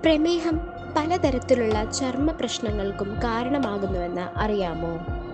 പ്രമേഹം പലതരത്തിലുള്ള ചർമ്മ പ്രശ്നങ്ങൾക്കും കാരണമാകുന്നുവെന്ന് അറിയാമോ?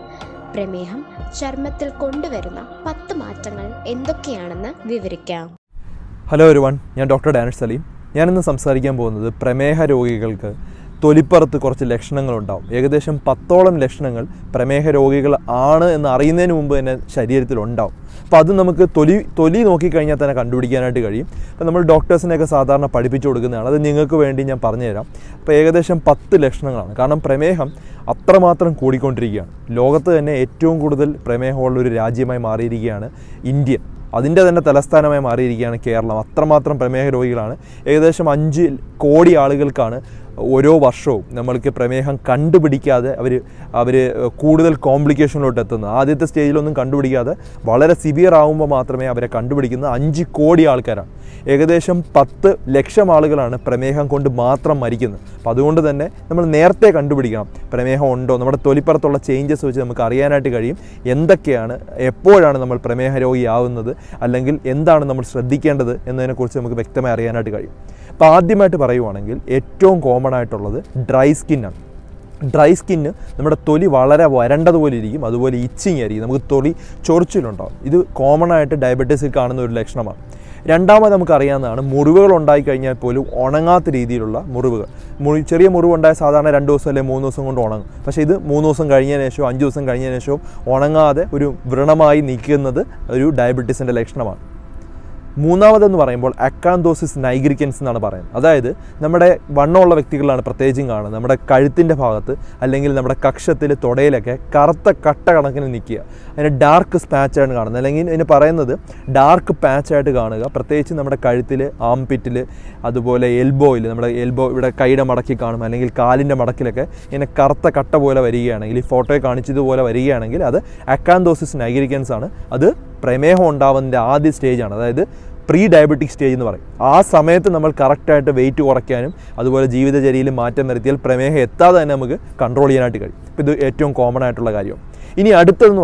പ്രമേഹം ചർമ്മത്തിൽ കൊണ്ടുവരുന്ന 10 മാറ്റങ്ങൾ എന്തൊക്കെയാണെന്ന് വിവരിക്കാം. ഹലോ എവരിവൺ, ഞാൻ ഡോക്ടർ ഡാനിഷ് സലീം. ഞാനിന്ന് സംസാരിക്കാൻ പോകുന്നത് പ്രമേഹ രോഗികൾക്ക് തൊലിപ്പുറത്ത് കുറച്ച് ലക്ഷണങ്ങളുണ്ടാവും. ഏകദേശം 10ഓളം ലക്ഷണങ്ങൾ പ്രമേഹ രോഗികൾ ആണ് എന്ന് അറിയുന്നതിന് മുമ്പ് തന്നെ ശരീരത്തിലുണ്ടാവും. അപ്പോൾ അത് നമുക്ക് തൊലി നോക്കിക്കഴിഞ്ഞാൽ തന്നെ കണ്ടുപിടിക്കാനായിട്ട് കഴിയും. അപ്പോൾ നമ്മൾ ഡോക്ടേഴ്സിനെയൊക്കെ സാധാരണ പഠിപ്പിച്ചു കൊടുക്കുന്നതാണ്. അത് നിങ്ങൾക്ക് വേണ്ടി ഞാൻ പറഞ്ഞുതരാം. അപ്പോൾ ഏകദേശം 10 ലക്ഷണങ്ങളാണ്. കാരണം പ്രമേഹം അത്രമാത്രം കൂടിക്കൊണ്ടിരിക്കുകയാണ്. ലോകത്ത് തന്നെ ഏറ്റവും കൂടുതൽ പ്രമേഹമുള്ളൊരു രാജ്യമായി മാറിയിരിക്കുകയാണ് ഇന്ത്യ. അതിൻ്റെ തന്നെ തലസ്ഥാനമായി മാറിയിരിക്കുകയാണ് കേരളം. അത്രമാത്രം പ്രമേഹ രോഗികളാണ്. ഏകദേശം 5 കോടി ആളുകൾക്കാണ് ഓരോ വർഷവും നമ്മൾക്ക് പ്രമേഹം കണ്ടുപിടിക്കാതെ അവർ കൂടുതൽ കോംപ്ലിക്കേഷനിലോട്ട് എത്തുന്നത്. ആദ്യത്തെ സ്റ്റേജിലൊന്നും കണ്ടുപിടിക്കാതെ വളരെ സിവിയർ ആകുമ്പോൾ മാത്രമേ അവരെ കണ്ടുപിടിക്കുന്ന 5 കോടി ആൾക്കാരാണ്. ഏകദേശം 10 ലക്ഷം ആളുകളാണ് പ്രമേഹം കൊണ്ട് മാത്രം മരിക്കുന്നത്. അപ്പോൾ അതുകൊണ്ട് തന്നെ നമ്മൾ നേരത്തെ കണ്ടുപിടിക്കണം പ്രമേഹം ഉണ്ടോ. നമ്മുടെ തൊലിപ്പുറത്തുള്ള ചേഞ്ചസ് വെച്ച് നമുക്ക് അറിയാനായിട്ട് കഴിയും എന്തൊക്കെയാണ്, എപ്പോഴാണ് നമ്മൾ പ്രമേഹ രോഗിയാവുന്നത്, അല്ലെങ്കിൽ എന്താണ് നമ്മൾ ശ്രദ്ധിക്കേണ്ടത് എന്നതിനെക്കുറിച്ച് നമുക്ക് വ്യക്തമായി അറിയാനായിട്ട് കഴിയും. അപ്പോൾ ആദ്യമായിട്ട് പറയുവാണെങ്കിൽ ഏറ്റവും കോമൺ ആയിട്ടുള്ളത് ഡ്രൈ സ്കിന്നാണ്. ഡ്രൈ സ്കിന്ന് നമ്മുടെ തൊലി വളരെ വരണ്ടതുപോലെ ഇരിക്കും, അതുപോലെ ഇച്ചിങ് ആയിരിക്കും, നമുക്ക് തൊലി ചൊറിച്ചിലുണ്ടാകും. ഇത് കോമൺ ആയിട്ട് ഡയബറ്റീസിൽ കാണുന്ന ഒരു ലക്ഷണമാണ്. രണ്ടാമത് നമുക്കറിയാവുന്നതാണ് മുറിവുകൾ ഉണ്ടായിക്കഴിഞ്ഞാൽ പോലും ഉണങ്ങാത്ത രീതിയിലുള്ള മുറിവുകൾ. ചെറിയ മുറിവുണ്ടായ സാധാരണ 2 ദിവസം അല്ലെങ്കിൽ 3 ദിവസം കൊണ്ട് ഉണങ്ങും. പക്ഷേ ഇത് 3 ദിവസം കഴിഞ്ഞതിന് ശേഷവും 5 ദിവസം കഴിഞ്ഞതിന് ശേഷവും ഉണങ്ങാതെ ഒരു വ്രണമായി നിൽക്കുന്നത് ഒരു ഡയബറ്റീസിൻ്റെ ലക്ഷണമാണ്. മൂന്നാമതെന്ന് പറയുമ്പോൾ അക്കാന്തോസിസ് നൈഗ്രിക്കൻസ് എന്നാണ് പറയുന്നത്. അതായത് നമ്മുടെ വണ്ണമുള്ള വ്യക്തികളിലാണ് പ്രത്യേകിച്ചും കാണുന്നത്. നമ്മുടെ കഴുത്തിൻ്റെ ഭാഗത്ത് അല്ലെങ്കിൽ നമ്മുടെ കക്ഷത്തിൽ തുടയിലൊക്കെ കറുത്ത കട്ട കണക്കിന് നിൽക്കുക. അതിന് ഡാർക്ക് പാച്ചായിട്ട് കാണുന്നത്, അല്ലെങ്കിൽ ഇതിന് പറയുന്നത് ഡാർക്ക് പാച്ചായിട്ട് കാണുക. പ്രത്യേകിച്ച് നമ്മുടെ കഴുത്തിൽ, ആംപിറ്റിൽ, അതുപോലെ എൽബോയിൽ, നമ്മുടെ എൽബോ ഇവിടെ കൈയുടെ മടക്കി കാണും, അല്ലെങ്കിൽ കാലിൻ്റെ മടക്കിലൊക്കെ ഇങ്ങനെ കറുത്ത കട്ട പോലെ വരികയാണെങ്കിൽ, ഈ ഫോട്ടോയിൽ കാണിച്ചതുപോലെ വരികയാണെങ്കിൽ അത് അക്കാന്തോസിസ് നൈഗ്രിക്കൻസ് ആണ്. അത് പ്രമേഹം ഉണ്ടാവുന്നതിൻ്റെ ആദ്യ സ്റ്റേജാണ്. അതായത് പ്രീ ഡയബറ്റിക് സ്റ്റേജ് എന്ന് പറയും. ആ സമയത്ത് നമ്മൾ കറക്റ്റായിട്ട് വെയിറ്റ് കുറയ്ക്കാനും അതുപോലെ ജീവിതചര്യയിൽ മാറ്റം വരുത്തിയാൽ പ്രമേഹം എത്താതെ തന്നെ നമുക്ക് കൺട്രോൾ ചെയ്യാനായിട്ട് കഴിയും. അപ്പോൾ ഇത് ഏറ്റവും കോമൺ ആയിട്ടുള്ള കാര്യമാണ്. ഇനി അടുത്തതെന്ന്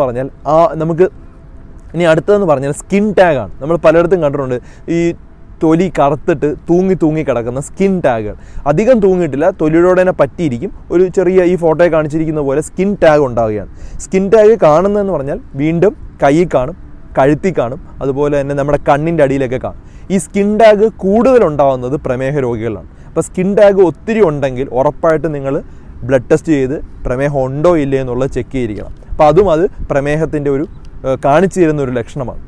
പറഞ്ഞാൽ സ്കിൻ ടാഗാണ്. നമ്മൾ പലയിടത്തും കണ്ടിട്ടുണ്ട് ഈ തൊലി കറുത്തിട്ട് തൂങ്ങി കിടക്കുന്ന സ്കിൻ ടാഗുകൾ. അധികം തൂങ്ങിയിട്ടില്ല, തൊലിയോടെ തന്നെ പറ്റിയിരിക്കും. ഒരു ചെറിയ ഈ ഫോട്ടോയിൽ കാണിച്ചിരിക്കുന്ന പോലെ സ്കിൻ ടാഗ് ഉണ്ടാവുകയാണ്. സ്കിൻ ടാഗ് കാണുന്നതെന്ന് പറഞ്ഞാൽ വീണ്ടും കയ്യിൽ കാണും, കഴുത്തിൽ കാണും, അതുപോലെ തന്നെ നമ്മുടെ കണ്ണിൻ്റെ അടിയിലൊക്കെ കാണും. ഈ സ്കിൻ ടാഗ് കൂടുതലുണ്ടാകുന്നത് പ്രമേഹ രോഗികളാണ്. അപ്പോൾ സ്കിൻ ടാഗ് ഒത്തിരി ഉണ്ടെങ്കിൽ ഉറപ്പായിട്ട് നിങ്ങൾ ബ്ലഡ് ടെസ്റ്റ് ചെയ്ത് പ്രമേഹം ഉണ്ടോ ഇല്ലേ എന്നുള്ളത് ചെക്ക് ചെയ്തിരിക്കണം. അപ്പോൾ അത് പ്രമേഹത്തിൻ്റെ ഒരു കാണിച്ചു തരുന്ന ഒരു ലക്ഷണമാണ്.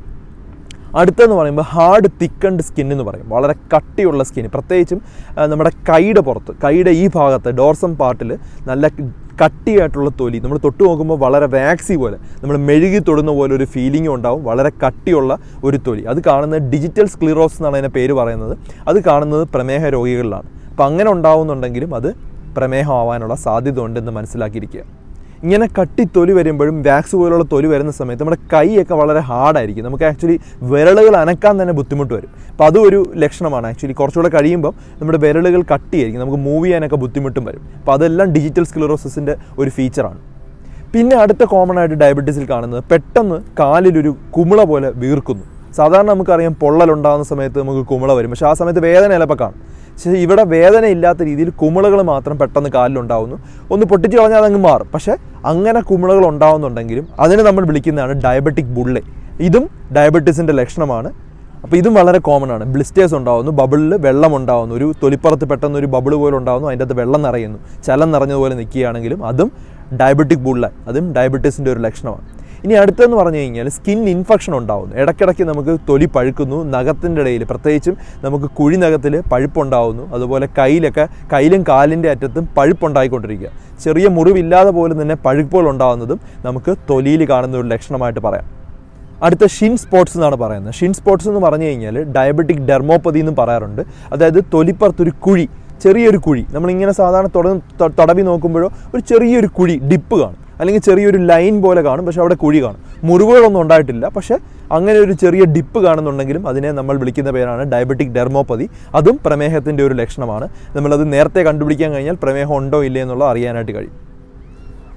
അടുത്തെന്ന് പറയുമ്പോൾ ഹാർഡ് തിക്കൻഡ് സ്കിൻ എന്ന് പറയും. വളരെ കട്ടിയുള്ള സ്കിൻ, പ്രത്യേകിച്ചും നമ്മുടെ കൈയുടെ പുറത്ത്, കൈയുടെ ഈ ഭാഗത്ത് ഡോർസം പാർട്ടിൽ നല്ല കട്ടിയായിട്ടുള്ള തൊലി, നമ്മൾ തൊട്ട് നോക്കുമ്പോൾ വളരെ വാക്സി പോലെ, നമ്മൾ മെഴുകി തൊടുന്ന പോലെ ഒരു ഫീലിംഗും ഉണ്ടാവും. വളരെ കട്ടിയുള്ള ഒരു തൊലി. അത് കാണുന്നത് ഡിജിറ്റൽ സ്ക്ലിറോസ് എന്നാണ് അതിൻ്റെ പേര് പറയുന്നത്. അത് കാണുന്നത് പ്രമേഹ രോഗികളിലാണ്. അപ്പോൾ അങ്ങനെ ഉണ്ടാവുന്നുണ്ടെങ്കിലും അത് പ്രമേഹം ആവാനുള്ള സാധ്യത ഉണ്ടെന്ന് മനസ്സിലാക്കിയിരിക്കുക. ഇങ്ങനെ കട്ടി തൊലി വരുമ്പോഴും വാക്സ് പോലുള്ള തൊലി വരുന്ന സമയത്ത് നമ്മുടെ കൈയൊക്കെ വളരെ ഹാർഡായിരിക്കും. നമുക്ക് ആക്ച്വലി വിരലുകൾ അനക്കാൻ തന്നെ ബുദ്ധിമുട്ട് വരും. അപ്പോൾ അതും ഒരു ലക്ഷണമാണ്. ആക്ച്വലി കുറച്ചുകൂടെ കഴിയുമ്പോൾ നമ്മുടെ വിരലുകൾ കട്ടിയായിരിക്കും, നമുക്ക് മൂവ് ചെയ്യാനൊക്കെ ബുദ്ധിമുട്ടും വരും. അപ്പോൾ അതെല്ലാം ഡിജിറ്റൽ സ്ക്ലിറോസിസിൻ്റെ ഒരു ഫീച്ചറാണ്. പിന്നെ അടുത്ത കോമൺ ആയിട്ട് ഡയബറ്റീസിൽ കാണുന്നത് പെട്ടെന്ന് കാലിലൊരു കുമിള പോലെ വീർക്കുന്നു. സാധാരണ നമുക്കറിയാം പൊള്ളലുണ്ടാകുന്ന സമയത്ത് നമുക്ക് കുമിള വരും, പക്ഷേ ആ സമയത്ത് വേദന ചിലപ്പോൾ കാണും. പക്ഷേ ഇവിടെ വേദന ഇല്ലാത്ത രീതിയിൽ കുമിളകൾ മാത്രം പെട്ടെന്ന് കാലിലുണ്ടാകുന്നു. ഒന്ന് പൊട്ടിച്ച് കളഞ്ഞാൽ അതങ്ങ് മാറും. പക്ഷേ അങ്ങനെ കുമിളകൾ ഉണ്ടാകുന്നുണ്ടെങ്കിലും അതിനെ നമ്മൾ വിളിക്കുന്നതാണ് ഡയബറ്റിക് ബുള്ളെ. ഇതും ഡയബറ്റീസിൻ്റെ ലക്ഷണമാണ്. അപ്പോൾ ഇതും വളരെ കോമൺ ആണ്. ബ്ലിസ്റ്റേഴ്സ് ഉണ്ടാകുന്നു, ബബിളിൽ വെള്ളം ഉണ്ടാകുന്നു, ഒരു തൊലിപ്പുറത്ത് പെട്ടെന്ന് ഒരു ബബിൾ പോലെ ഉണ്ടാകുന്നു, അതിൻ്റെ അകത്ത് വെള്ളം നിറയുന്നു, ചലം നിറഞ്ഞതുപോലെ നിൽക്കുകയാണെങ്കിലും അതും ഡയബറ്റിക് ബുള്ളെ, അതും ഡയബറ്റീസിൻ്റെ ഒരു ലക്ഷണമാണ്. ഇനി അടുത്തെന്ന് പറഞ്ഞു കഴിഞ്ഞാൽ സ്കിൻ ഇൻഫെക്ഷൻ ഉണ്ടാകുന്നു. ഇടയ്ക്കിടയ്ക്ക് നമുക്ക് തൊലി പഴുക്കുന്നു, നഖത്തിൻ്റെ ഇടയിൽ പ്രത്യേകിച്ചും നമുക്ക് കുഴിനഖത്തിൽ പഴുപ്പുണ്ടാകുന്നു, അതുപോലെ കയ്യിലും കാലിൻ്റെ അറ്റത്തും പഴുപ്പുണ്ടായിക്കൊണ്ടിരിക്കുക. ചെറിയ മുറിവില്ലാതെ പോലും തന്നെ പഴുപ്പുകൾ ഉണ്ടാകുന്നതും നമുക്ക് തൊലിയിൽ കാണുന്ന ഒരു ലക്ഷണമായിട്ട് പറയാം. അടുത്ത ഷിൻ സ്പോട്ട്സ് എന്നാണ് പറയുന്നത്. ഷിൻ സ്പോട്ട്സ് എന്ന് പറഞ്ഞു കഴിഞ്ഞാൽ ഡയബറ്റിക് ഡെർമോപ്പതി എന്നും പറയാറുണ്ട്. അതായത് തൊലിപ്പുറത്തൊരു കുഴി, ചെറിയൊരു കുഴി, നമ്മളിങ്ങനെ സാധാരണ തടവി നോക്കുമ്പോഴോ ഒരു ചെറിയൊരു കുഴി, ഡിപ്പ് കാണും, അല്ലെങ്കിൽ ചെറിയൊരു ലൈൻ പോലെ കാണും, പക്ഷേ അവിടെ കുഴി കാണും. മുറിവുകളൊന്നും ഉണ്ടായിട്ടില്ല, പക്ഷേ അങ്ങനെ ഒരു ചെറിയ ഡിപ്പ് കാണുന്നുണ്ടെങ്കിലും അതിനെ നമ്മൾ വിളിക്കുന്ന പേരാണ് ഡയബറ്റിക് ഡെർമോപ്പതി. അതും പ്രമേഹത്തിൻ്റെ ഒരു ലക്ഷണമാണ്. നമ്മളത് നേരത്തെ കണ്ടുപിടിക്കാൻ കഴിഞ്ഞാൽ പ്രമേഹം ഉണ്ടോ ഇല്ലേ എന്നുള്ളത് അറിയാനായിട്ട് കഴിയും.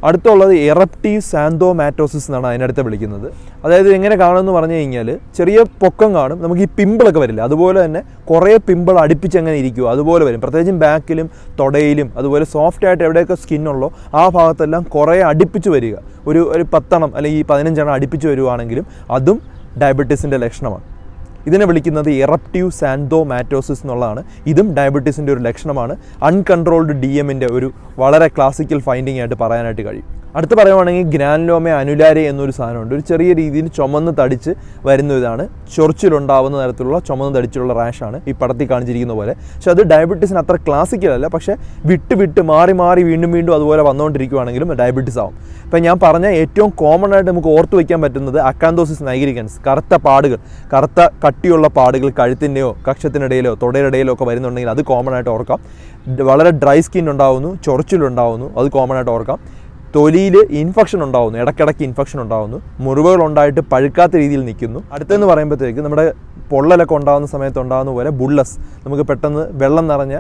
അടുത്തുള്ളത് എറപ്റ്റീവ് സാന്തോമാറ്റോസിസ് എന്നാണ് അതിനടുത്ത് വിളിക്കുന്നത്. അതായത് എങ്ങനെ കാണുമെന്ന് പറഞ്ഞു കഴിഞ്ഞാൽ ചെറിയ പൊക്കം കാണും, നമുക്ക് ഈ പിമ്പിളൊക്കെ വരില്ല, അതുപോലെ തന്നെ കുറേ പിമ്പിൾ അടുപ്പിച്ച് എങ്ങനെ ഇരിക്കുമോ അതുപോലെ വരും. പ്രത്യേകിച്ചും ബാക്കിലും തൊടയിലും അതുപോലെ സോഫ്റ്റ് ആയിട്ട് എവിടെയൊക്കെ സ്കിന്നുള്ളോ ആ ഭാഗത്തെല്ലാം കുറേ അടുപ്പിച്ച് വരിക, ഒരു 10 അല്ലെങ്കിൽ 15 അടുപ്പിച്ച് വരുവാണെങ്കിലും അതും ഡയബറ്റീസിൻ്റെ ലക്ഷണമാണ്. ഇതിനെ വിളിക്കുന്നത് എറപ്റ്റീവ് സാന്തോമാറ്റോസിസ് എന്നുള്ളതാണ്. ഇതും ഡയബറ്റീസിൻ്റെ ഒരു ലക്ഷണമാണ്. അൺകൺട്രോൾഡ് DM-ൻ്റെ ഒരു വളരെ ക്ലാസിക്കൽ ഫൈൻഡിങ് ആയിട്ട് പറയാനായിട്ട് കഴിയും. അടുത്ത് പറയുവാണെങ്കിൽ ഗ്രാനുലോമ അനുലാരെ എന്നൊരു സാധനമുണ്ട്. ഒരു ചെറിയ രീതിയിൽ ചുമന്ന് തടിച്ച് വരുന്ന ഇതാണ്, ചൊറിച്ചിലുണ്ടാവുന്ന തരത്തിലുള്ള ചുമന്ന് തടിച്ചിലുള്ള റാഷാണ് ഈ പടത്തിൽ കാണിച്ചിരിക്കുന്ന പോലെ. പക്ഷെ അത് ഡയബറ്റീസിന് അത്ര ക്ലാസിക്കലല്ല, പക്ഷേ വിട്ട് മാറി വീണ്ടും അതുപോലെ വന്നുകൊണ്ടിരിക്കുകയാണെങ്കിലും ഡയബറ്റീസ് ആവും. ഇപ്പം ഞാൻ പറഞ്ഞ ഏറ്റവും കോമൺ ആയിട്ട് നമുക്ക് ഓർത്ത് വയ്ക്കാൻ പറ്റുന്നത് അക്കാന്തോസിസ് നൈഗ്രിക്കൻസ്, കറുത്ത പാടുകൾ, കറുത്ത കട്ടിയുള്ള പാടുകൾ കഴുത്തിൻ്റെയോ കക്ഷത്തിനിടയിലോ തൊടയിലിടയിലോ ഒക്കെ വരുന്നുണ്ടെങ്കിൽ അത് കോമൺ ആയിട്ട് ഓർക്കാം. വളരെ ഡ്രൈ സ്കിൻ ഉണ്ടാവുന്നു, ചൊറിച്ചിലുണ്ടാവുന്നു, അത് കോമൺ ആയിട്ട് ഓർക്കാം. തൊലിയിൽ ഇൻഫെക്ഷൻ ഉണ്ടാവുന്നു, ഇടയ്ക്കിടയ്ക്ക് ഇൻഫെക്ഷൻ ഉണ്ടാവുന്നു, മുറിവുകൾ ഉണ്ടായിട്ട് പഴുക്കാത്ത രീതിയിൽ നിൽക്കുന്നു. അടുത്തെന്ന് പറയുമ്പോഴത്തേക്ക് നമ്മുടെ പൊള്ളലൊക്കെ ഉണ്ടാകുന്ന സമയത്ത് ഉണ്ടാകുന്ന പോലെ ബുള്ളസ്, നമുക്ക് പെട്ടെന്ന് വെള്ളം നിറഞ്ഞ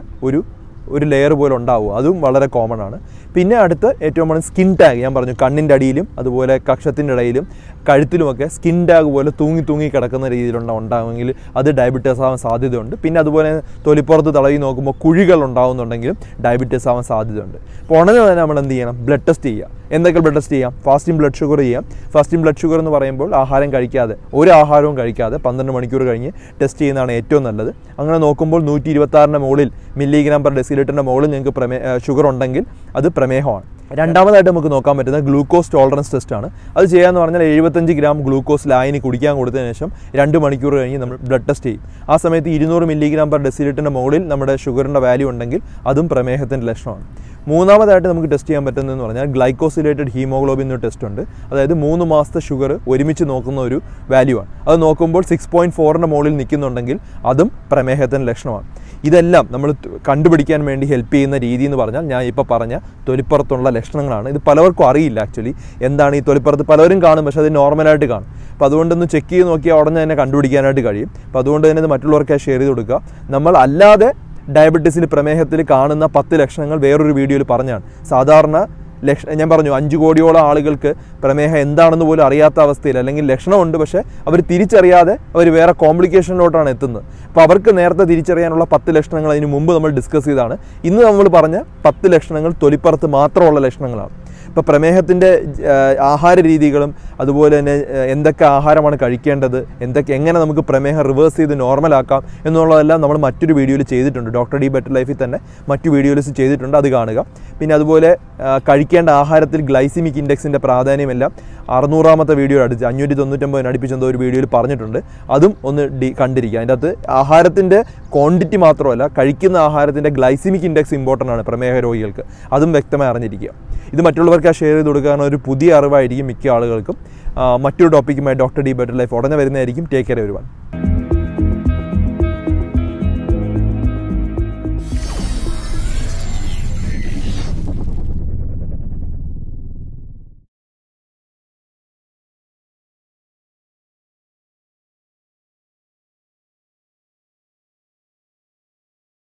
ഒരു ലെയർ പോലെ ഉണ്ടാവും, അതും വളരെ കോമൺ ആണ്. പിന്നെ അടുത്ത് ഏറ്റവും കൂടുതൽ സ്കിൻ ടാഗ്, ഞാൻ പറഞ്ഞു കണ്ണിൻ്റെ അടിയിലും അതുപോലെ കക്ഷത്തിൻ്റെ ഇടയിലും കഴുത്തിലുമൊക്കെ സ്കിൻ ടാഗ് പോലെ തൂങ്ങി കിടക്കുന്ന രീതിയിലുണ്ടാകുമെങ്കിൽ അത് ഡയബറ്റീസ് ആവാൻ സാധ്യതയുണ്ട്. പിന്നെ അതുപോലെ തൊലിപ്പുറത്ത് തടവി നോക്കുമ്പോൾ കുഴികൾ ഉണ്ടാകുന്നുണ്ടെങ്കിലും ഡയബറ്റീസ് ആവാൻ സാധ്യതയുണ്ട്. അപ്പോൾ ഉടനെ തന്നെ നമ്മൾ എന്ത് ചെയ്യണം? ബ്ലഡ് ടെസ്റ്റ് ചെയ്യുക. എന്തൊക്കെ ബ്ലഡ് ടെസ്റ്റ് ചെയ്യാം? ഫാസ്റ്റിംഗ് ബ്ലഡ് ഷുഗർ ചെയ്യാം. ഫാസ്റ്റിംഗ് ബ്ലഡ് ഷുഗർ എന്ന് പറയുമ്പോൾ ആഹാരം കഴിക്കാതെ, ഒരു ആഹാരവും കഴിക്കാതെ 12 മണിക്കൂർ കഴിഞ്ഞ് ടെസ്റ്റ് ചെയ്യുന്നതാണ് ഏറ്റവും നല്ലത്. അങ്ങനെ നോക്കുമ്പോൾ 126 മുകളിൽ mg/dL മുകളിൽ നിങ്ങൾക്ക് ഷുഗർ ഉണ്ടെങ്കിൽ അത് പ്രമേഹമാണ്. രണ്ടാമതായിട്ട് നമുക്ക് നോക്കാൻ പറ്റുന്ന ഗ്ലൂക്കോസ് ടോളറൻസ് ടെസ്റ്റാണ്. അത് ചെയ്യാമെന്ന് പറഞ്ഞാൽ 75 ഗ്രാം ഗ്ലൂക്കോസ് ലായനി കുടിക്കാൻ കൊടുത്തതിന് ശേഷം 2 മണിക്കൂർ കഴിഞ്ഞ് നമ്മൾ ബ്ലഡ് ടെസ്റ്റ് ചെയ്യും. ആ സമയത്ത് 200 mg/dL മുകളിൽ നമ്മുടെ ഷുഗറിൻ്റെ വാല്യൂ ഉണ്ടെങ്കിൽ അതും പ്രമേഹത്തിൻ്റെ ലക്ഷണമാണ്. മൂന്നാമതായിട്ട് നമുക്ക് ടെസ്റ്റ് ചെയ്യാൻ പറ്റുന്നതെന്ന് പറഞ്ഞാൽ ഗ്ലൈക്കോസിലേറ്റഡ് ഹീമോഗ്ലോബിൻ എന്നൊരു ടെസ്റ്റ് ഉണ്ട്. അതായത് 3 മാസത്തെ ഷുഗർ ഒരുമിച്ച് നോക്കുന്ന ഒരു വാല്യൂ ആണ്. അത് നോക്കുമ്പോൾ 6.4 മുകളിൽ നിൽക്കുന്നുണ്ടെങ്കിൽ അതും പ്രമേഹത്തിൻ്റെ ലക്ഷണമാണ്. ഇതെല്ലാം നമ്മൾ കണ്ടുപിടിക്കാൻ വേണ്ടി ഹെൽപ്പ് ചെയ്യുന്ന രീതി എന്ന് പറഞ്ഞാൽ ഞാൻ ഇപ്പോൾ പറഞ്ഞ തൊലിപ്പുറത്തുള്ള ലക്ഷണങ്ങളാണ്. ഇത് പലർക്കും അറിയില്ല ആക്ച്വലി എന്താണ് ഈ തൊലിപ്പുറത്ത്. പലരും കാണും, പക്ഷേ അത് നോർമലായിട്ട് കാണും. അപ്പോൾ അതുകൊണ്ടൊന്ന് ചെക്ക് ചെയ്ത് നോക്കിയാൽ ഉടനെ തന്നെ കണ്ടുപിടിക്കാനായിട്ട് കഴിയും. അപ്പോൾ അതുകൊണ്ട് തന്നെ ഇത് മറ്റുള്ളവർക്ക് ഷെയർ ചെയ്ത് കൊടുക്കുക. നമ്മൾ അല്ലാതെ ഡയബറ്റീസിൽ പ്രമേഹത്തിൽ കാണുന്ന 10 ലക്ഷണങ്ങൾ വേറൊരു വീഡിയോയിൽ പറഞ്ഞാണ്. സാധാരണ ഞാൻ പറഞ്ഞു 5 കോടിയോളം ആളുകൾക്ക് പ്രമേഹം എന്താണെന്ന് പോലും അറിയാത്ത അവസ്ഥയിൽ, അല്ലെങ്കിൽ ലക്ഷണമുണ്ട് പക്ഷേ അവർ തിരിച്ചറിയാതെ അവർ വേറെ കോംപ്ലിക്കേഷനിലോട്ടാണ് എത്തുന്നത്. അപ്പോൾ അവർക്ക് നേരത്തെ തിരിച്ചറിയാനുള്ള 10 ലക്ഷണങ്ങൾ അതിന് മുമ്പ് നമ്മൾ ഡിസ്കസ് ചെയ്താണ്. ഇന്ന് നമ്മൾ പറഞ്ഞ 10 ലക്ഷണങ്ങൾ തൊലിപ്പുറത്ത് മാത്രമുള്ള ലക്ഷണങ്ങളാണ്. ഇപ്പോൾ പ്രമേഹത്തിൻ്റെ ആഹാര രീതികളും അതുപോലെ തന്നെ എന്തൊക്കെ ആഹാരമാണ് കഴിക്കേണ്ടത്, എങ്ങനെ നമുക്ക് പ്രമേഹം റിവേഴ്സ് ചെയ്ത് നോർമലാക്കാം എന്നുള്ളതെല്ലാം നമ്മൾ മറ്റൊരു വീഡിയോയിൽ ചെയ്തിട്ടുണ്ട്. ഡോക്ടർ ഡി ബെറ്റർ ലൈഫിൽ തന്നെ മറ്റു വീഡിയോസ് ചെയ്തിട്ടുണ്ട്, അത് കാണുക. പിന്നെ അതുപോലെ കഴിക്കേണ്ട ആഹാരത്തിൽ ഗ്ലൈസിമിക് ഇൻഡെക്സിൻ്റെ പ്രാധാന്യമെല്ലാം 600-ാമത്തെ വീഡിയോ അടുത്ത് 599 അടുപ്പിച്ചെന്തോ ഒരു വീഡിയോയിൽ പറഞ്ഞിട്ടുണ്ട്. അതും ഒന്ന് കണ്ടിരിക്കുക. അതിൻ്റെ അകത്ത് ആഹാരത്തിൻ്റെ ക്വാണ്ടിറ്റി മാത്രമല്ല, കഴിക്കുന്ന ആഹാരത്തിൻ്റെ ഗ്ലൈസിമിക് ഇൻഡെക്സ് ഇമ്പോർട്ടൻ്റ് ആണ് പ്രമേഹ രോഗികൾക്ക്. അതും വ്യക്തമായി അറിഞ്ഞിരിക്കുക. ഇത് മറ്റുള്ളവർക്ക് ഷെയർ ചെയ്ത് കൊടുക്കാൻ ഒരു പുതിയ അറിവായിരിക്കും മിക്ക ആളുകൾക്കും. മറ്റൊരു ടോപ്പിക്കുമായി ഡോക്ടർ ഡി ബെറ്റർ ലൈഫ് ഉടനെ വരുന്നതായിരിക്കും. Take care everyone.